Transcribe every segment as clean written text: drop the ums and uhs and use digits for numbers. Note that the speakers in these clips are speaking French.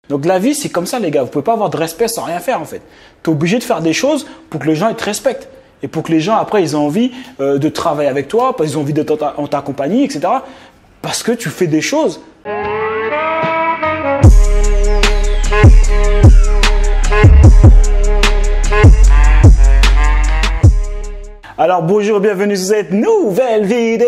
Donc la vie, c'est comme ça, les gars. Vous pouvez pas avoir de respect sans rien faire, en fait. Tu es obligé de faire des choses pour que les gens ils te respectent. Et pour que les gens, après, ils aient envie de travailler avec toi, parce qu'ils ont envie d'être en ta compagnie, etc. Parce que tu fais des choses. Alors bonjour, bienvenue sur cette nouvelle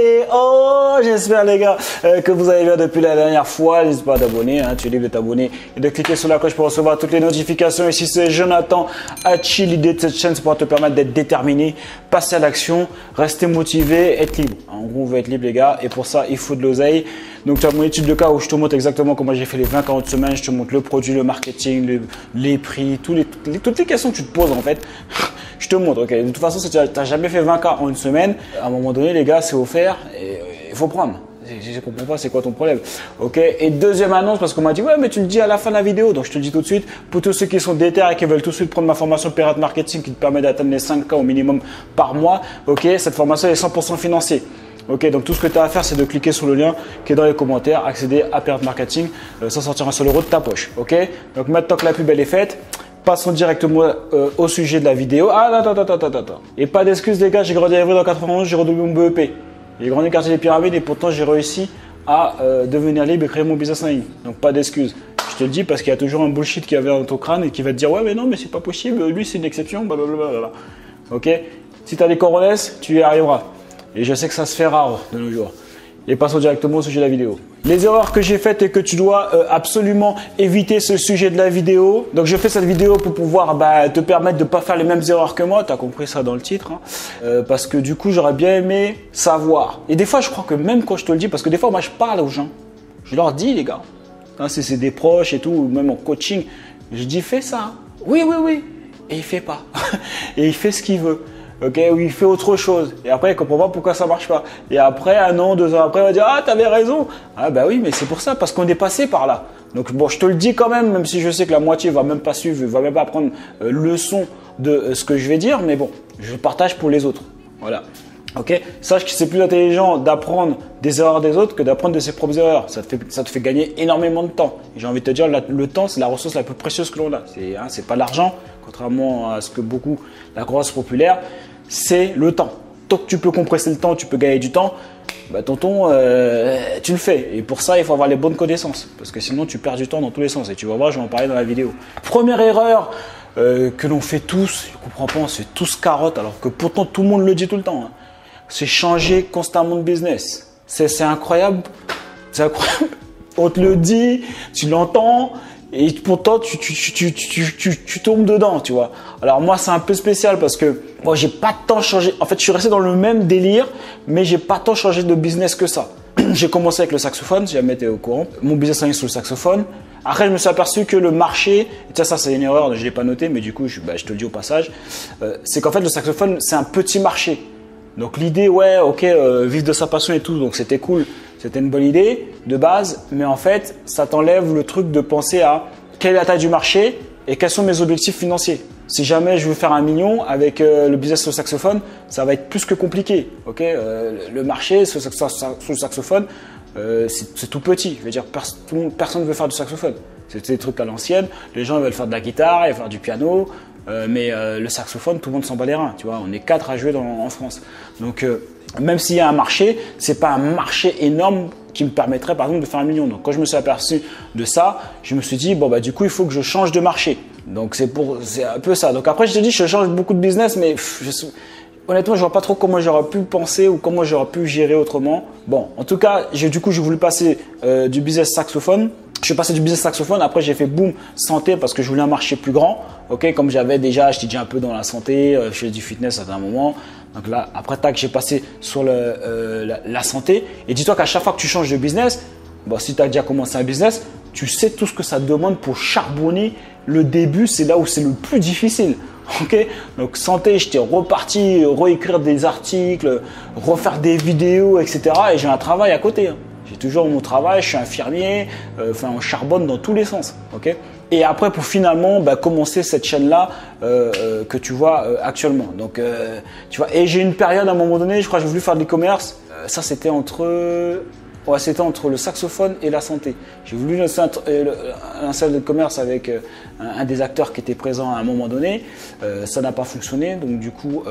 vidéo. J'espère les gars que vous allez bien depuis la dernière fois. N'hésite pas à t'abonner, tu es libre de t'abonner et de cliquer sur la cloche pour recevoir toutes les notifications. Ici c'est Jonathan Hachi. L'idée de cette chaîne c'est pour te permettre d'être déterminé, passer à l'action, rester motivé, être libre. En gros on veut être libre les gars et pour ça il faut de l'oseille. Donc tu as mon étude de cas où je te montre exactement comment j'ai fait les 20-40 semaines. Je te montre le produit, le marketing, les prix, toutes les questions que tu te poses en fait. Je te montre, ok. De toute façon, si tu n'as jamais fait 20K en une semaine, à un moment donné, les gars, c'est offert et il faut prendre. Je ne comprends pas, c'est quoi ton problème, ok. Et deuxième annonce, parce qu'on m'a dit, ouais, mais tu le dis à la fin de la vidéo. Donc, je te le dis tout de suite, pour tous ceux qui sont déter et qui veulent tout de suite prendre ma formation Pirate Marketing qui te permet d'atteindre les 5K au minimum par mois, ok. Cette formation est 100% financée. Ok, donc tout ce que tu as à faire, c'est de cliquer sur le lien qui est dans les commentaires, accéder à Pirate Marketing, ça sortira sur l'euro de ta poche, ok. Donc maintenant que la pub elle est faite, passons directement au sujet de la vidéo. Ah, attends. Et pas d'excuses les gars, j'ai grandi à Évry dans 91, j'ai redoublé mon BEP. J'ai grandi au quartier des Pyramides et pourtant j'ai réussi à devenir libre et créer mon business en ligne. Donc pas d'excuses. Je te le dis parce qu'il y a toujours un bullshit qui va dans ton crâne et qui va te dire ouais mais non mais c'est pas possible, lui c'est une exception, blablabla. Ok. Si tu as des coronets, tu y arriveras. Et je sais que ça se fait rare de nos jours. Et passons directement au sujet de la vidéo. Les erreurs que j'ai faites et que tu dois absolument éviter ce sujet de la vidéo. Donc je fais cette vidéo pour pouvoir te permettre de ne pas faire les mêmes erreurs que moi. Tu as compris ça dans le titre. Parce que du coup j'aurais bien aimé savoir. Et des fois je crois que même quand je te le dis, parce que des fois moi je parle aux gens. Je leur dis les gars. Quand c'est des proches et tout, ou même en coaching. Je dis fais ça. Oui. Et il fait pas. Et il fait ce qu'il veut. Ok, ou il fait autre chose. Et après, il comprend pas pourquoi ça marche pas. Et après, 1 an, 2 ans après, il va dire ah, t'avais raison. Ah bah oui, mais c'est pour ça, parce qu'on est passé par là. Donc bon, je te le dis quand même si je sais que la moitié va même pas suivre, va même pas prendre leçon de ce que je vais dire, mais bon, je le partage pour les autres. Voilà. Ok, sache que c'est plus intelligent d'apprendre des erreurs des autres que d'apprendre de ses propres erreurs. Ça te fait gagner énormément de temps. Et j'ai envie de te dire, le temps, c'est la ressource la plus précieuse que l'on a. C'est pas l'argent, contrairement à ce que beaucoup la croyance populaire. C'est le temps. Tant que tu peux compresser le temps, tu peux gagner du temps, tonton, tu le fais. Et pour ça, il faut avoir les bonnes connaissances. Parce que sinon, tu perds du temps dans tous les sens. Et tu vas voir, je vais en parler dans la vidéo. Première erreur que l'on fait tous, je ne comprends pas, c'est tous carottes, alors que pourtant tout le monde le dit tout le temps. C'est changer constamment de business. C'est incroyable. C'est incroyable. On te le dit, tu l'entends. Et pourtant, tu tombes dedans, tu vois. Alors moi, c'est un peu spécial parce que moi, j'ai pas tant changé. En fait, je suis resté dans le même délire, mais j'ai pas tant changé de business que ça. J'ai commencé avec le saxophone, si jamais tu es au courant. Mon business en ligne sur le saxophone. Après, je me suis aperçu que le marché, et ça c'est une erreur, je l'ai pas noté, mais du coup, je te le dis au passage, c'est qu'en fait, le saxophone, c'est un petit marché. Donc l'idée, ouais, ok, vivre de sa passion et tout, donc c'était cool. C'était une bonne idée de base, mais en fait, ça t'enlève le truc de penser à quelle est la taille du marché et quels sont mes objectifs financiers. Si jamais je veux faire 1 million avec le business sur le saxophone, ça va être plus que compliqué. Okay, le marché sur le saxophone, c'est tout petit. Je veux dire, personne ne veut faire du saxophone. C'est des trucs à l'ancienne. Les gens veulent faire de la guitare, ils veulent faire du piano. Mais le saxophone, tout le monde s'en bat les reins. Tu vois, on est 4 à jouer en France. Donc, même s'il y a un marché, c'est pas un marché énorme qui me permettrait, par exemple, de faire 1 million. Donc, quand je me suis aperçu de ça, je me suis dit, du coup, il faut que je change de marché. Donc, c'est un peu ça. Donc, après, je te dis, je change beaucoup de business, mais honnêtement, je vois pas trop comment j'aurais pu penser ou comment j'aurais pu gérer autrement. Bon, en tout cas, j'ai voulu passer du business saxophone. Je suis passé du business saxophone, après j'ai fait boom santé parce que je voulais un marché plus grand. Ok, comme j'avais déjà, j'étais déjà un peu dans la santé, je faisais du fitness à un moment. Donc là, après tac, j'ai passé sur la santé. Et dis-toi qu'à chaque fois que tu changes de business, si tu as déjà commencé un business, tu sais tout ce que ça demande pour charbonner. Le début, c'est là où c'est le plus difficile. Ok, donc santé, j'étais reparti, réécrire des articles, refaire des vidéos, etc. Et j'ai un travail à côté. J'ai toujours mon travail, je suis infirmier, on charbonne dans tous les sens. Okay, et après, pour finalement commencer cette chaîne-là que tu vois actuellement. Donc, tu vois, et j'ai une période à un moment donné, je crois que j'ai voulu faire de l'e-commerce. Ça, c'était entre c'était entre le saxophone et la santé. J'ai voulu lancer un salle de commerce avec un des acteurs qui était présent à un moment donné. Ça n'a pas fonctionné, donc du coup,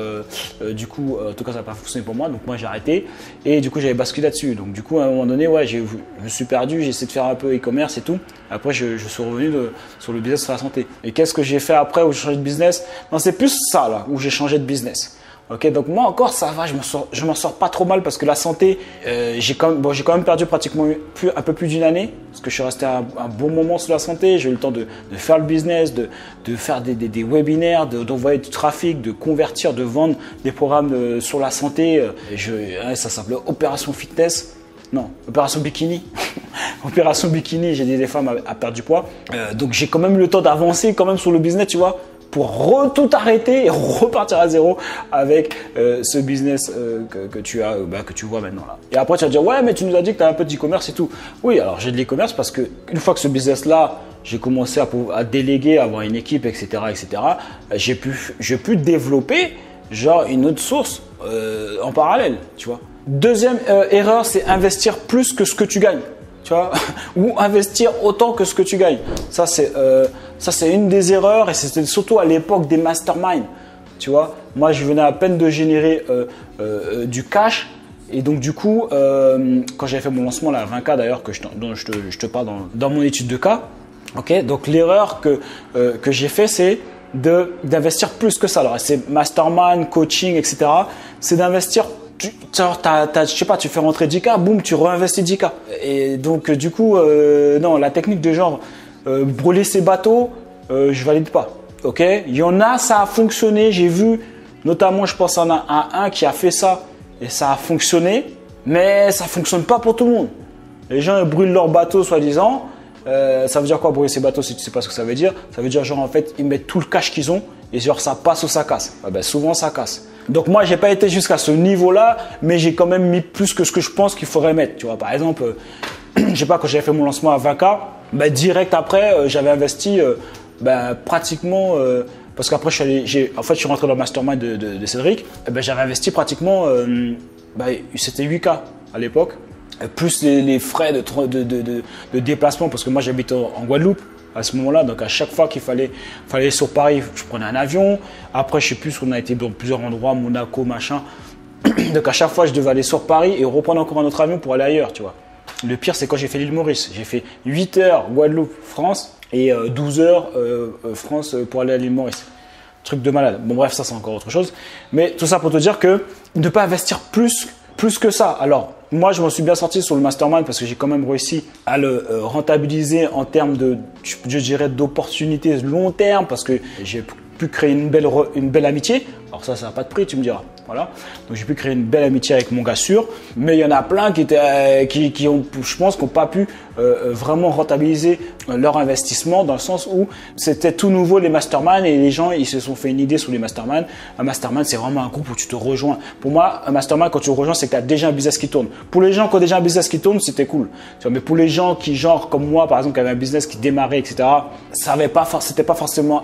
en tout cas, ça n'a pas fonctionné pour moi. Donc moi, j'ai arrêté et du coup, j'avais basculé là-dessus. Donc du coup, à un moment donné, ouais, je me suis perdu. J'ai essayé de faire un peu e-commerce et tout. Après, je suis revenu sur le business sur la santé. Et qu'est-ce que j'ai fait après où j'ai changé de business? Non, c'est plus ça là où j'ai changé de business. Ok, donc moi encore ça va, je m'en sors pas trop mal parce que la santé, j'ai quand même perdu pratiquement un peu plus d'une année parce que je suis resté un bon moment sur la santé. J'ai eu le temps de faire le business, de faire des webinaires, d'envoyer du trafic, de convertir, de vendre des programmes sur la santé. Ça s'appelait Opération Fitness. Non, Opération Bikini. Opération Bikini, j'ai aidé des femmes à perdre du poids. Donc j'ai quand même eu le temps d'avancer quand même sur le business, tu vois, pour tout arrêter et repartir à zéro avec ce business que tu vois maintenant là. Et après tu vas dire ouais mais tu nous as dit que tu as un peu d'e-commerce et tout. Oui, alors j'ai de l'e-commerce parce que une fois que ce business là, j'ai commencé à déléguer, à avoir une équipe, etc. J'ai pu développer genre une autre source en parallèle, tu vois. Deuxième erreur, c'est investir plus que ce que tu gagnes. Tu vois, ou investir autant que ce que tu gagnes. Ça, c'est une des erreurs et c'était surtout à l'époque des masterminds. Tu vois, moi, je venais à peine de générer du cash et donc, du coup, quand j'avais fait mon lancement là, à 20K d'ailleurs, dont je te parle dans mon étude de cas, ok, donc l'erreur que j'ai fait, c'est d'investir plus que ça. Alors, c'est mastermind, coaching, etc. C'est d'investir. Je sais pas, tu fais rentrer 10K, boum, tu réinvestis 10K. Et donc, du coup, non, la technique de genre brûler ses bateaux, je valide pas. Ok, il y en a, ça a fonctionné. J'ai vu, notamment, je pense en a un qui a fait ça et ça a fonctionné, mais ça fonctionne pas pour tout le monde. Les gens ils brûlent leur bateau, soi-disant. Ça veut dire quoi brûler ses bateaux si tu sais pas ce que ça veut dire? Ça veut dire genre en fait ils mettent tout le cash qu'ils ont et genre ça passe ou ça casse. Ah ben, souvent ça casse. Donc moi j'ai pas été jusqu'à ce niveau-là, mais j'ai quand même mis plus que ce que je pense qu'il faudrait mettre. Tu vois, par exemple, je sais pas, quand j'avais fait mon lancement à 20K, ben, direct après j'avais investi pratiquement parce qu'après je suis rentré dans le mastermind de Cédric, et ben, j'avais investi pratiquement c'était 8K à l'époque. Plus les frais de déplacement parce que moi j'habite en Guadeloupe à ce moment-là, donc à chaque fois qu'il fallait aller sur Paris, je prenais un avion. Après je sais plus, on a été dans plusieurs endroits, Monaco, machin. Donc à chaque fois je devais aller sur Paris et reprendre encore un autre avion pour aller ailleurs, tu vois. Le pire c'est quand j'ai fait l'île Maurice, j'ai fait 8 heures Guadeloupe, France et 12 heures France pour aller à l'île Maurice. Truc de malade. Bon bref, ça c'est encore autre chose. Mais tout ça pour te dire que ne pas investir plus que ça. Alors, moi, je m'en suis bien sorti sur le mastermind parce que j'ai quand même réussi à le rentabiliser en termes je dirais, d'opportunités long terme parce que j'ai pu créer une belle amitié. Alors ça n'a pas de prix, tu me diras. Voilà. Donc, j'ai pu créer une belle amitié avec mon gars sûr. Mais il y en a plein qui ont, je pense, qui n'ont pas pu vraiment rentabiliser leur investissement dans le sens où c'était tout nouveau les masterminds et les gens, ils se sont fait une idée sur les masterminds. Un mastermind, c'est vraiment un groupe où tu te rejoins. Pour moi, un mastermind, quand tu rejoins, c'est que tu as déjà un business qui tourne. Pour les gens qui ont déjà un business qui tourne, c'était cool. Mais pour les gens qui, genre, comme moi, par exemple, qui avaient un business qui démarrait, etc., c'était pas forcément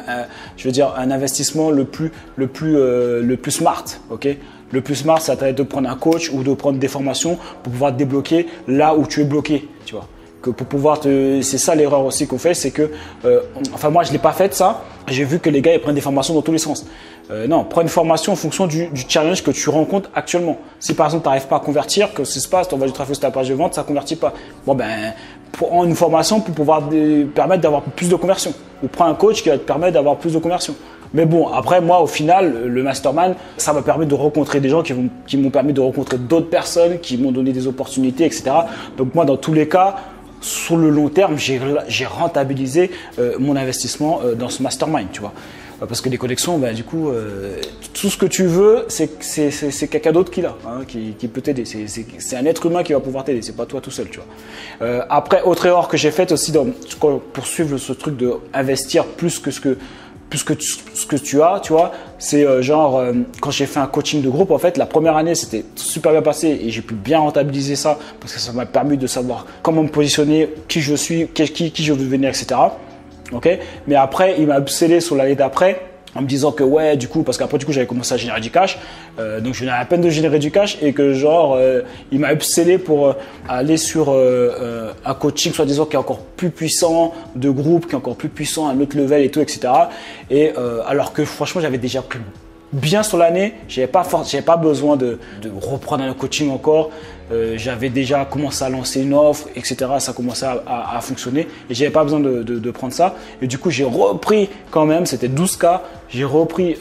un investissement le plus smart. Okay, le plus smart, ça va être de prendre un coach ou de prendre des formations pour pouvoir te débloquer là où tu es bloqué, tu vois. C'est ça l'erreur aussi qu'on fait, c'est que, moi je l'ai pas fait ça. J'ai vu que les gars ils prennent des formations dans tous les sens. Non, prends une formation en fonction du challenge que tu rencontres actuellement. Si par exemple tu n'arrives pas à convertir, que ce se passe, tu envoies du trafic sur ta page de vente, ça ne convertit pas. Bon ben, prends une formation pour pouvoir permettre d'avoir plus de conversion. Ou prends un coach qui va te permettre d'avoir plus de conversion. Mais bon, après moi au final, le mastermind, ça m'a permis de rencontrer des gens qui m'ont permis de rencontrer d'autres personnes, qui m'ont donné des opportunités, etc. Donc moi dans tous les cas, sur le long terme, j'ai rentabilisé mon investissement dans ce mastermind, tu vois. Parce que les connexions, du coup, tout ce que tu veux, c'est quelqu'un d'autre qui l'a, hein, qui peut t'aider. C'est un être humain qui va pouvoir t'aider, c'est pas toi tout seul, tu vois. Après, autre erreur que j'ai faite aussi pour suivre ce truc de investir plus que ce que tu as, tu vois, c'est quand j'ai fait un coaching de groupe, en fait, la première année, c'était super bien passé et j'ai pu bien rentabiliser ça parce que ça m'a permis de savoir comment me positionner, qui je suis, qui je veux devenir, etc. Okay, mais après, il m'a scellé sur l'année d'après en me disant que ouais, du coup, parce qu'après du coup j'avais commencé à générer du cash, donc je venais à peine de générer du cash et que genre il m'a upsellé pour aller sur un coaching soi-disant qui est encore plus puissant, de groupe qui est encore plus puissant, un autre level et tout, etc. Et alors que franchement j'avais déjà pris bien sur l'année, j'avais pas besoin de reprendre un coaching encore. J'avais déjà commencé à lancer une offre, etc. Ça commençait à fonctionner et j'avais pas besoin de prendre ça. Et du coup, j'ai repris quand même, c'était 12K. J'ai repris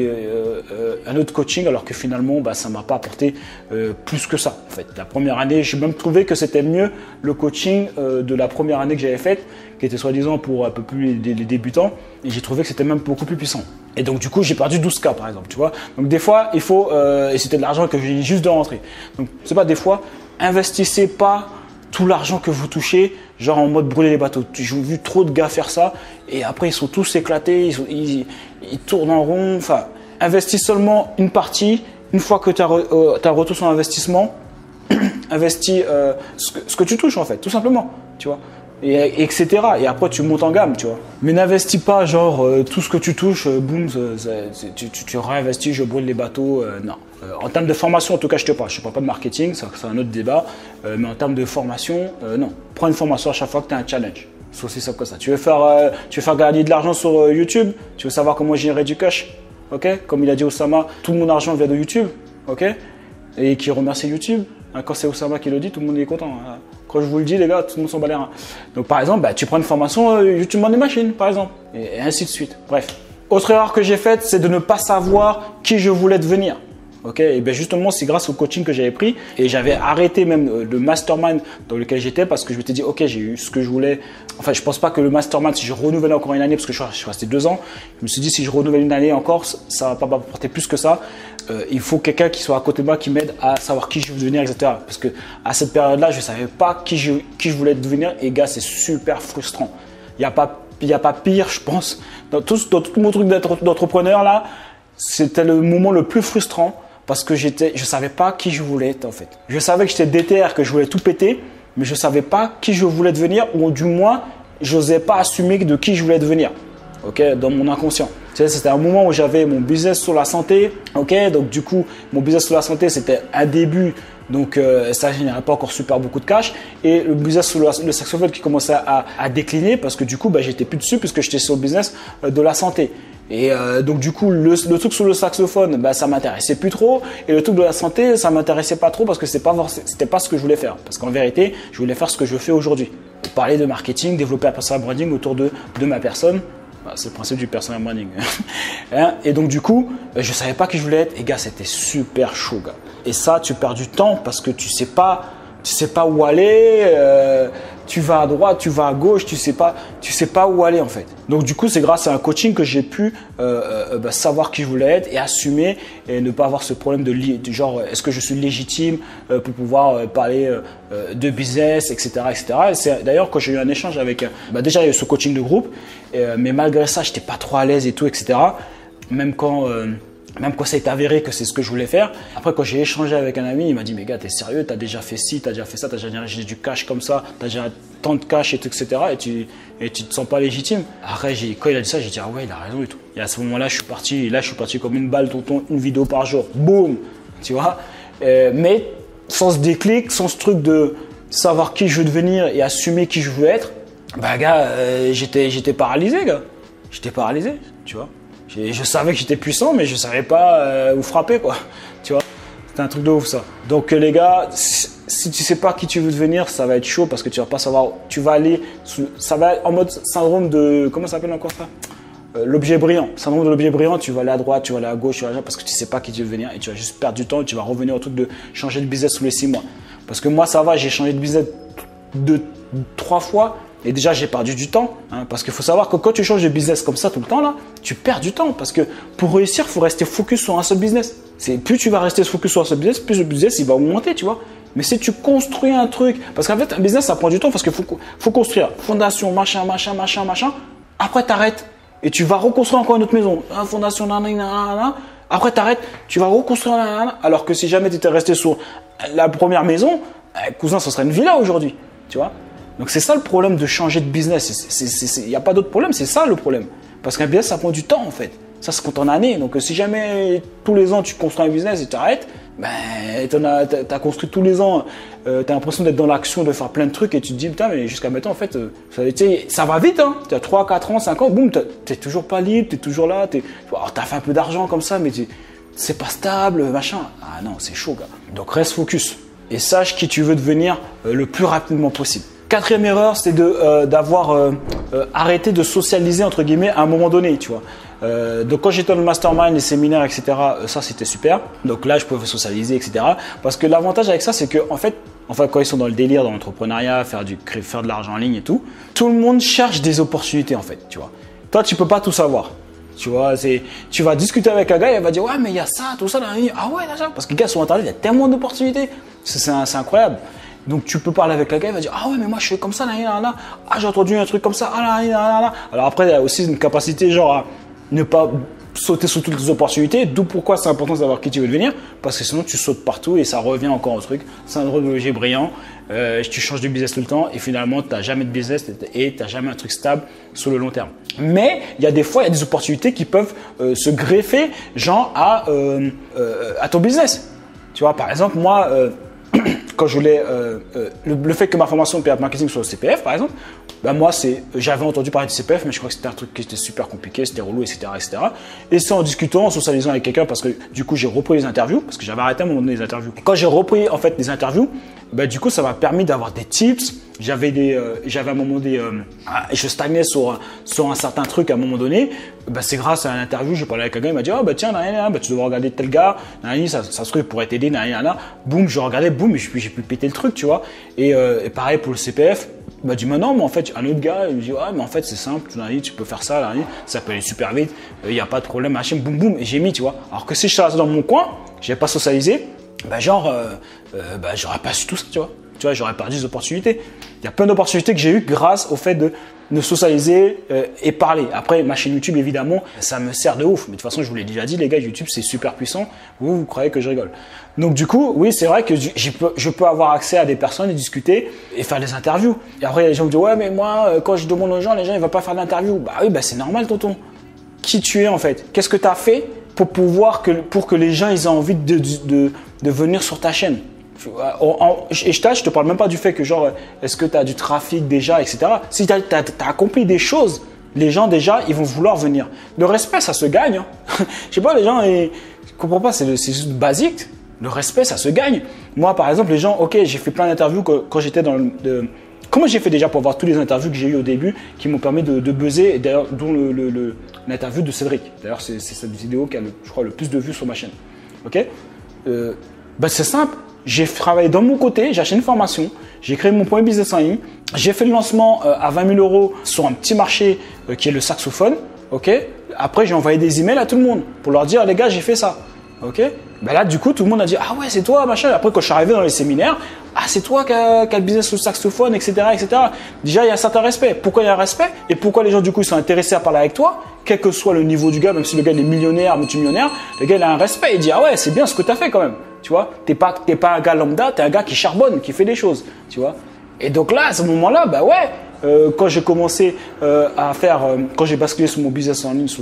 un autre coaching alors que finalement, bah, ça m'a pas apporté plus que ça. En fait, la première année, j'ai même trouvé que c'était mieux le coaching de la première année que j'avais faite, qui était soi-disant pour un peu plus les débutants. Et j'ai trouvé que c'était même beaucoup plus puissant. Et donc, du coup, j'ai perdu 12K par exemple, tu vois. Donc, des fois, il faut, et c'était de l'argent que j'ai juste de rentrer. Donc, c'est pas des fois, investissez pas tout l'argent que vous touchez, genre en mode brûler les bateaux. J'ai vu trop de gars faire ça et après, ils sont tous éclatés, ils tournent en rond. Enfin, investis seulement une partie. Une fois que tu as retour sur investissement, investis ce que tu touches en fait, tout simplement, tu vois. Etc. Et après, tu montes en gamme, tu vois. Mais n'investis pas, genre, tout ce que tu touches, boum, tu réinvestis, je brûle les bateaux. Non. En termes de formation, en tout cas, je parle pas de marketing, c'est un autre débat. Mais en termes de formation, non. Prends une formation à chaque fois que tu as un challenge. C'est aussi simple que ça. Tu veux faire gagner de l'argent sur YouTube? Tu veux savoir comment générer du cash? Ok? Comme il a dit Oussama, tout mon argent vient de YouTube. Ok? Et qui remercie YouTube. Quand c'est Oussama qui le dit, tout le monde est content. Quand je vous le dis, les gars, tout le monde s'en bat les reins. Donc, par exemple, bah, tu prends une formation YouTube Money Machine, par exemple, et ainsi de suite. Bref. Autre erreur que j'ai faite, c'est de ne pas savoir qui je voulais devenir. Ok, et bien justement, c'est grâce au coaching que j'avais pris et j'avais arrêté même le mastermind dans lequel j'étais parce que je m'étais dit, ok, j'ai eu ce que je voulais. Enfin, je pense pas que le mastermind, si je renouvelle encore une année, parce que je suis resté 2 ans, je me suis dit, si je renouvelle une année encore, ça va pas m'apporter plus que ça. Il faut quelqu'un qui soit à côté de moi, qui m'aide à savoir qui je veux devenir, etc. Parce que à cette période-là, je savais pas qui je voulais devenir et gars, c'est super frustrant. Il y a pas pire, je pense. Dans tout mon truc d'entrepreneur là, c'était le moment le plus frustrant. Parce que je savais pas qui je voulais être en fait. Je savais que j'étais déter, que je voulais tout péter, mais je savais pas qui je voulais devenir ou du moins, j'osais pas assumer de qui je voulais devenir. Ok, dans mon inconscient. Tu sais, c'était un moment où j'avais mon business sur la santé. Ok, donc du coup, mon business sur la santé, c'était un début. Donc ça générait pas encore super beaucoup de cash et le business sur le saxophone qui commençait à décliner parce que du coup, bah, j'étais plus dessus puisque j'étais sur le business de la santé. Et donc du coup le truc sur le saxophone, bah, ça m'intéressait plus trop et le truc de la santé, ça m'intéressait pas trop parce que c'était pas ce que je voulais faire. Parce qu'en vérité, je voulais faire ce que je fais aujourd'hui. Parler de marketing, développer un personal branding autour de ma personne. Bah, c'est le principe du personal branding. Hein? Et donc du coup, je savais pas qui je voulais être et gars, c'était super chaud gars. Et ça, tu perds du temps parce que tu sais pas où aller. Tu vas à droite, tu vas à gauche, tu sais pas où aller en fait. Donc du coup, c'est grâce à un coaching que j'ai pu savoir qui je voulais être et assumer et ne pas avoir ce problème de genre est-ce que je suis légitime pour pouvoir parler de business, etc., etc. Et c'est d'ailleurs quand j'ai eu un échange avec, déjà il y a eu ce coaching de groupe, mais malgré ça, j'étais pas trop à l'aise et tout, etc. Même quand ça est avéré que c'est ce que je voulais faire. Après, quand j'ai échangé avec un ami, il m'a dit, mais gars, t'es sérieux, t'as déjà fait ci, t'as déjà fait ça, t'as déjà géré du cash comme ça, t'as déjà tant de cash et tout, etc. Et tu te sens pas légitime. Après, quand il a dit ça, j'ai dit, ah ouais, il a raison et tout. Et à ce moment-là, je suis parti comme une balle, tonton, une vidéo par jour. Boum! Tu vois? Mais sans ce déclic, sans ce truc de savoir qui je veux devenir et assumer qui je veux être, bah, gars, j'étais paralysé, gars. J'étais paralysé, tu vois? Je savais que j'étais puissant, mais je savais pas où frapper, quoi. Tu vois, c'était un truc de ouf, ça. Donc, les gars, si tu sais pas qui tu veux devenir, ça va être chaud parce que tu vas pas savoir. Tu vas aller, ça va être en mode syndrome de, comment ça s'appelle encore ça? L'objet brillant. Syndrome de l'objet brillant, tu vas aller à droite, tu vas aller à gauche, tu vas aller parce que tu sais pas qui tu veux devenir et tu vas juste perdre du temps et tu vas revenir au truc de changer de business tous les 6 mois. Parce que moi, ça va, j'ai changé de business 3 fois. Et déjà, j'ai perdu du temps, hein, parce qu'il faut savoir que quand tu changes de business comme ça tout le temps, là, tu perds du temps. Parce que pour réussir, il faut rester focus sur un seul business. Plus tu vas rester focus sur un seul business, plus le business il va augmenter, tu vois. Mais si tu construis un truc, parce qu'en fait, un business, ça prend du temps parce qu'il faut construire fondation, machin. Après, tu arrêtes et tu vas reconstruire encore une autre maison. Fondation, nanana. Après, tu arrêtes, tu vas reconstruire, nanana. Alors que si jamais tu étais resté sur la première maison, cousin, ce serait une villa aujourd'hui, tu vois. Donc, c'est ça le problème de changer de business. Il n'y a pas d'autre problème, c'est ça le problème. Parce qu'un business, ça prend du temps en fait. Ça se compte en années. Donc, si jamais tous les ans tu construis un business et tu arrêtes, ben, tu as construit tous les ans, tu as l'impression d'être dans l'action, de faire plein de trucs et tu te dis, putain, mais jusqu'à maintenant, en fait, ça va vite. Hein. Tu as 3, 4 ans, 5 ans, boum, tu n'es toujours pas libre, tu es toujours là. Tu as fait un peu d'argent comme ça, mais c'est pas stable, machin. Ah non, c'est chaud, gars. Donc, reste focus et sache qui tu veux devenir le plus rapidement possible. Quatrième erreur, c'est d'avoir arrêté de socialiser, entre guillemets, à un moment donné, tu vois. Donc quand j'étais dans le mastermind, les séminaires, etc., ça c'était super. Donc là, je pouvais socialiser, etc. Parce que l'avantage avec ça, c'est que en fait, quand ils sont dans le délire, dans l'entrepreneuriat, faire de l'argent en ligne et tout le monde cherche des opportunités, en fait, tu vois. Toi, tu peux pas tout savoir. Tu vois, tu vas discuter avec un gars, il va dire ouais, mais il y a ça, tout ça, là, ah ouais, là, parce que les gars sur Internet, il y a tellement d'opportunités, c'est incroyable. Donc tu peux parler avec le gars, il va dire ah ouais, mais moi je fais comme ça, là, là, là. Ah, j'ai entendu un truc comme ça, ah là, là, là, là. Alors après, il y a aussi une capacité genre à ne pas sauter sur toutes les opportunités, d'où pourquoi c'est important de savoir qui tu veux devenir, parce que sinon tu sautes partout et ça revient encore au truc, syndrome de l'objet brillant, tu changes de business tout le temps et finalement tu n'as jamais de business et tu n'as jamais un truc stable sur le long terme. Mais il y a des fois, il y a des opportunités qui peuvent se greffer genre à ton business. Tu vois, par exemple, moi, quand je voulais, le fait que ma formation de marketing soit au CPF, par exemple, ben moi, j'avais entendu parler du CPF, mais je crois que c'était un truc qui était super compliqué, c'était relou, etc., etc. Et c'est en discutant, en socialisant avec quelqu'un, parce que du coup, j'ai repris les interviews, parce que j'avais arrêté à un moment donné les interviews. Quand j'ai repris en fait les interviews, ben, du coup, ça m'a permis d'avoir des tips. J'avais à un moment donné, je stagnais sur un certain truc à un moment donné. Ben, c'est grâce à l'interview, j'ai parlé avec quelqu'un, il m'a dit oh, ben, tiens, tu devrais regarder tel gars, ça se trouve, il pourrait t'aider, boum, je regardais, boum, et j'ai pu péter le truc, tu vois. Et pareil pour le CPF. Il m'a dit, mais non, mais en fait, un autre gars, il me dit, ouais, mais en fait, c'est simple, tu peux faire ça, ça peut aller super vite, il n'y a pas de problème, machin, boum, boum, et j'ai mis, tu vois. Alors que si je restais dans mon coin, je n'avais pas socialisé, ben j'aurais pas su tout ça, tu vois. Tu vois, j'aurais perdu des opportunités. Il y a plein d'opportunités que j'ai eues grâce au fait de socialiser et parler. Après, ma chaîne YouTube, évidemment, ça me sert de ouf. Mais de toute façon, je vous l'ai déjà dit, les gars, YouTube, c'est super puissant. Vous croyez que je rigole. Donc, du coup, oui, c'est vrai que je peux avoir accès à des personnes et discuter et faire des interviews. Et après, il y a des gens qui me disent, ouais, mais moi, quand je demande aux gens, les gens, ils ne vont pas faire d'interview. Bah oui, bah, c'est normal, tonton. Qui tu es, en fait? Qu'est-ce que tu as fait pour que les gens ils aient envie de venir sur ta chaîne? Et je te parle même pas du fait que genre est-ce que tu as du trafic déjà, etc. Si tu as accompli des choses, les gens déjà ils vont vouloir venir. Le respect ça se gagne. Hein. Je sais pas, les gens ils comprennent pas, c'est juste basique. Le respect ça se gagne. Moi par exemple les gens, ok, j'ai fait plein d'interviews quand j'étais dans comment j'ai fait déjà pour avoir tous les interviews que j'ai eues au début qui m'ont permis de buzzer, et d'ailleurs dont l'interview de Cédric. D'ailleurs c'est cette vidéo qui a je crois le plus de vues sur ma chaîne. Ok, c'est simple. J'ai travaillé dans mon côté, j'ai acheté une formation, j'ai créé mon premier business en ligne, j'ai fait le lancement à 20 000 € sur un petit marché qui est le saxophone. Ok. Après, j'ai envoyé des emails à tout le monde pour leur dire les gars, j'ai fait ça. Ok. Ben là, du coup, tout le monde a dit ah ouais, c'est toi, machin. Après, quand je suis arrivé dans les séminaires, ah c'est toi qui as le business sur le saxophone, etc., etc. Déjà, il y a un certain respect. Pourquoi il y a un respect et pourquoi les gens du coup ils sont intéressés à parler avec toi, quel que soit le niveau du gars, même si le gars il est millionnaire, multimillionnaire, le gars il a un respect. Il dit ah ouais, c'est bien ce que tu as fait quand même. Tu vois, t'es pas un gars lambda, t'es un gars qui charbonne, qui fait des choses, tu vois. Et donc là, à ce moment-là, bah ouais, quand j'ai commencé quand j'ai basculé sur mon business en ligne sur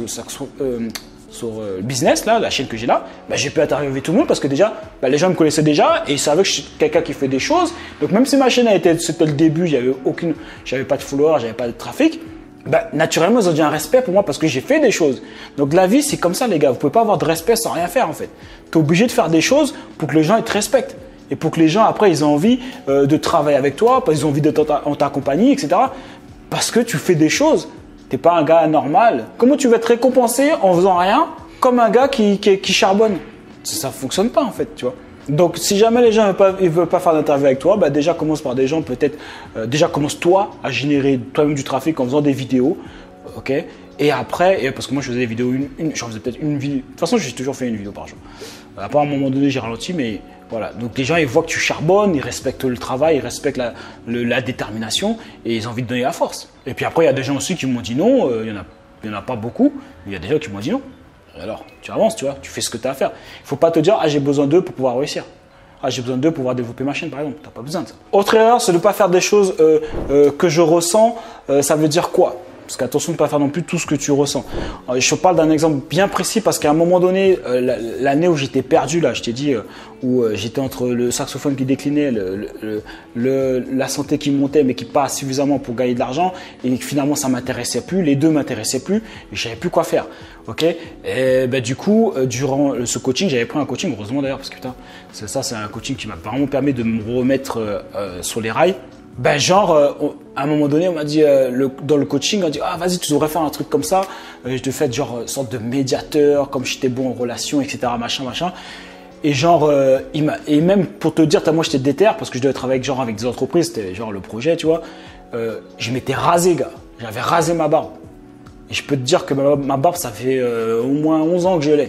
le business, là, la chaîne que j'ai là, bah, j'ai pu interviewer tout le monde parce que déjà, bah, les gens me connaissaient déjà et ils savaient que je suis quelqu'un qui fait des choses. Donc même si ma chaîne c'était le début, j'avais pas de followers, j'avais pas de trafic. Bah, naturellement, ils ont dit un respect pour moi parce que j'ai fait des choses. Donc la vie, c'est comme ça, les gars. Vous pouvez pas avoir de respect sans rien faire, en fait. Tu es obligé de faire des choses pour que les gens ils te respectent. Et pour que les gens, après, ils aient envie de travailler avec toi, parce qu'ils ont envie d'être en ta compagnie, etc. Parce que tu fais des choses. Tu n'es pas un gars normal. Comment tu vas être récompensé en faisant rien comme un gars qui charbonne? Ça ne fonctionne pas, en fait, tu vois. Donc, si jamais les gens ne veulent pas faire d'interview avec toi, bah déjà commence par des gens peut-être, déjà commence toi à générer toi-même du trafic en faisant des vidéos, ok. Et après, parce que moi je faisais des vidéos, j'en faisais peut-être une vidéo. De toute façon, j'ai toujours fait une vidéo par jour. À part à un moment donné, j'ai ralenti, mais voilà. Donc les gens ils voient que tu charbonnes, ils respectent le travail, ils respectent la détermination et ils ont envie de donner la force. Et puis après, il y a des gens aussi qui m'ont dit non. Il y en a pas beaucoup, mais il y a des gens qui m'ont dit non. Alors, tu avances, tu vois, tu fais ce que tu as à faire. Il ne faut pas te dire, ah, j'ai besoin d'eux pour pouvoir réussir. Ah, j'ai besoin d'eux pour pouvoir développer ma chaîne, par exemple. Tu n'as pas besoin de ça. Autre erreur, c'est de ne pas faire des choses que je ressens. Ça veut dire quoi? Parce qu'attention de ne pas faire non plus tout ce que tu ressens. Je te parle d'un exemple bien précis parce qu'à un moment donné, l'année où j'étais perdu, là, je t'ai dit, où j'étais entre le saxophone qui déclinait, la santé qui montait mais qui pas suffisamment pour gagner de l'argent et finalement ça m'intéressait plus, les deux m'intéressaient plus et je savais plus quoi faire. Ok, et ben, du coup, durant ce coaching, j'avais pris un coaching, heureusement d'ailleurs, parce que putain, c'est un coaching qui m'a vraiment permis de me remettre sur les rails. Ben genre, à un moment donné, on m'a dit, dans le coaching, on m'a dit, ah vas-y, tu devrais faire un truc comme ça. Je te fais genre sorte de médiateur, comme j'étais bon en relation, etc. Machin. Et genre, et même pour te dire, moi j'étais déter, parce que je devais travailler avec des entreprises, c'était genre le projet, tu vois. Je m'étais rasé, gars. J'avais rasé ma barbe. Et je peux te dire que ma barbe, ça fait au moins 11 ans que je l'ai.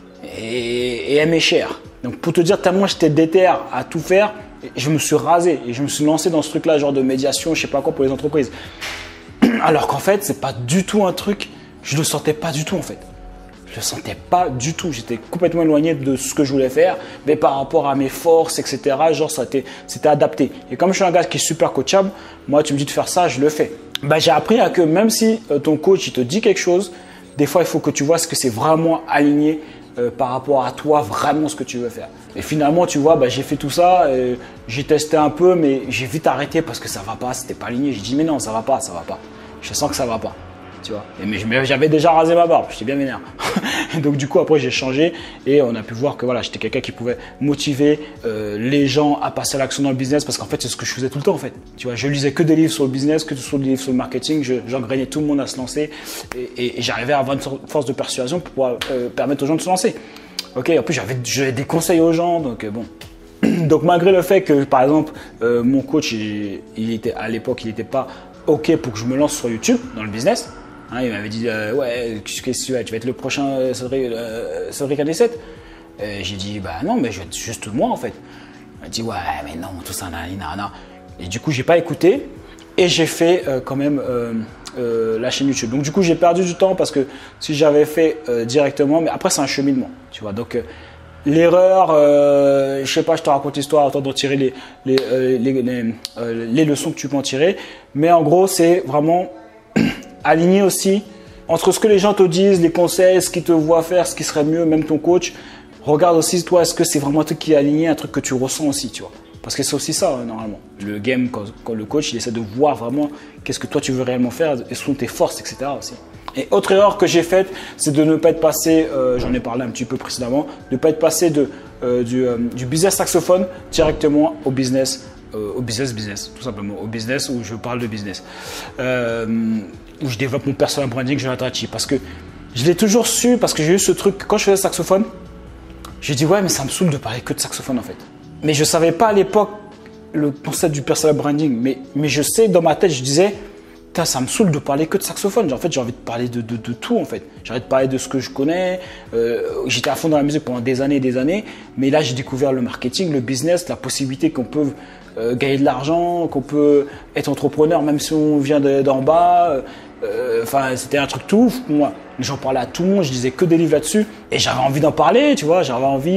Et elle m'est chère. Donc pour te dire, moi j'étais déter à tout faire. Je me suis rasé et je me suis lancé dans ce truc-là, genre de médiation, je sais pas quoi pour les entreprises. Alors qu'en fait, c'est pas du tout un truc, je le sentais pas du tout en fait. Je le sentais pas du tout. J'étais complètement éloigné de ce que je voulais faire, mais par rapport à mes forces, etc. Genre, c'était adapté. Et comme je suis un gars qui est super coachable, moi, tu me dis de faire ça, je le fais. Ben, j'ai appris à que même si ton coach il te dit quelque chose, des fois, il faut que tu vois ce que c'est vraiment aligné par rapport à toi, vraiment ce que tu veux faire. Et finalement, tu vois, j'ai fait tout ça, j'ai testé un peu, mais j'ai vite arrêté parce que ça va pas, c'était pas aligné. J'ai dit, mais non, ça va pas. Je sens que ça va pas. Tu vois. Mais j'avais déjà rasé ma barbe, j'étais bien vénère. Donc du coup après j'ai changé et on a pu voir que voilà, j'étais quelqu'un qui pouvait motiver les gens à passer à l'action dans le business parce qu'en fait c'est ce que je faisais tout le temps en fait. Tu vois, je lisais que des livres sur le business, que des livres sur le marketing, j'engrainais tout le monde à se lancer et j'arrivais à avoir une force de persuasion pour pouvoir permettre aux gens de se lancer. Ok, en plus j'avais des conseils aux gens, donc bon. Donc malgré le fait que par exemple mon coach à l'époque il n'était pas ok pour que je me lance sur YouTube dans le business. Hein, il m'avait dit ouais, qu'est-ce que tu vas être le prochain Cédric Anisset. J'ai dit bah non, mais je vais être juste moi en fait. Il m'a dit ouais, mais non, tout ça, nanana. Et du coup, j'ai pas écouté et j'ai fait quand même la chaîne YouTube. Donc du coup, j'ai perdu du temps parce que si j'avais fait directement, mais après c'est un cheminement, tu vois. Donc l'erreur, je sais pas, je te raconte l'histoire, autant d'en tirer les leçons que tu peux en tirer. Mais en gros, c'est vraiment aligner aussi entre ce que les gens te disent, les conseils, ce qu'ils te voient faire, ce qui serait mieux, même ton coach. Regarde aussi toi, est-ce que c'est vraiment un truc qui est aligné, un truc que tu ressens aussi, tu vois. Parce que c'est aussi ça, normalement. Le game, quand le coach, il essaie de voir vraiment qu'est-ce que toi tu veux réellement faire, et sont tes forces, etc. aussi. Et autre erreur que j'ai faite, c'est de ne pas être passé, j'en ai parlé un petit peu précédemment, de ne pas être passé du business saxophone directement au business, tout simplement, au business où je parle de business. Où je développe mon personal branding, je l'attrache. Parce que je l'ai toujours su, parce que j'ai eu ce truc, quand je faisais saxophone, j'ai dit ouais, mais ça me saoule de parler que de saxophone en fait. Mais je ne savais pas à l'époque le concept du personal branding. Mais je sais, dans ma tête, je disais, ça me saoule de parler que de saxophone. En fait, j'ai envie de parler de tout en fait. J'ai envie de parler de ce que je connais. J'étais à fond dans la musique pendant des années. Mais là, j'ai découvert le marketing, le business, la possibilité qu'on peut gagner de l'argent, qu'on peut être entrepreneur même si on vient d'en bas. Enfin, c'était un truc tout ouf pour moi. J'en parlais à tout le monde, je disais que des livres là-dessus. Et j'avais envie d'en parler, tu vois.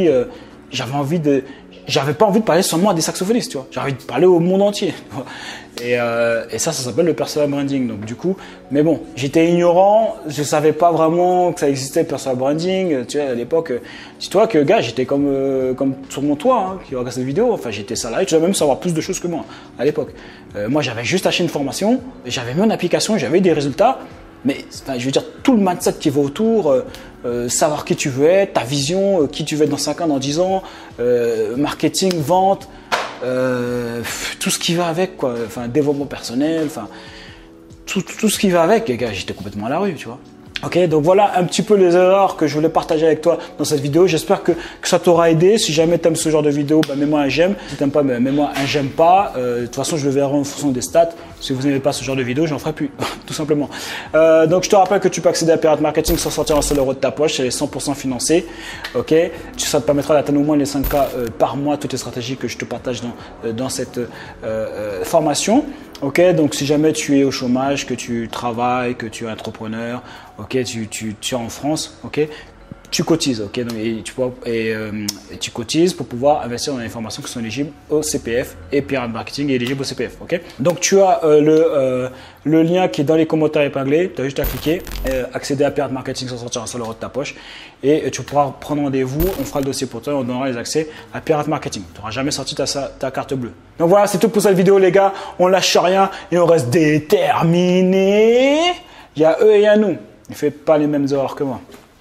J'avais pas envie de parler seulement à des saxophonistes, tu vois. J'avais envie de parler au monde entier. Et ça s'appelle le personal branding. Donc du coup, mais bon, j'étais ignorant, je savais pas vraiment que ça existait le personal branding. Tu vois, à l'époque, dis-toi que gars, j'étais comme sur mon toit, hein, qui regarde cette vidéo. Enfin, j'étais salarié, tu dois même savoir plus de choses que moi à l'époque. Moi, j'avais juste acheté une formation, j'avais mis une application, j'avais eu des résultats. Mais enfin, je veux dire, tout le mindset qui va autour, savoir qui tu veux être, ta vision, qui tu veux être dans 5 ans, dans 10 ans, marketing, vente, tout ce qui va avec, quoi. Enfin, développement personnel, enfin, tout ce qui va avec, les gars, j'étais complètement à la rue, tu vois. Ok, donc voilà un petit peu les erreurs que je voulais partager avec toi dans cette vidéo. J'espère que ça t'aura aidé. Si jamais tu aimes ce genre de vidéo, mets-moi un j'aime. Si tu n'aimes pas, mets-moi un j'aime pas. De toute façon, je le verrai en fonction des stats. Si vous n'aimez pas ce genre de vidéo, j'en ferai plus, tout simplement. Donc je te rappelle que tu peux accéder à Pirate Marketing sans sortir un seul euro de ta poche. C'est 100% financé. Ok, ça te permettra d'atteindre au moins les 5K par mois, toutes les stratégies que je te partage dans cette formation. Ok, donc si jamais tu es au chômage, que tu travailles, que tu es entrepreneur, ok, tu es en France, ok, tu cotises, ok? Donc, tu cotises pour pouvoir investir dans les formations qui sont éligibles au CPF et Pyramid Marketing est éligible au CPF, ok? Donc tu as le lien qui est dans les commentaires épinglés, tu as juste à cliquer, accéder à Pyramid Marketing sans sortir un seul euro de ta poche et tu pourras prendre rendez-vous, on fera le dossier pour toi et on donnera les accès à Pyramid Marketing. Tu n'auras jamais sorti ta carte bleue. Donc voilà, c'est tout pour cette vidéo les gars, on lâche rien et on reste déterminé. Il y a eux et il y a nous, ne faites pas les mêmes erreurs que moi.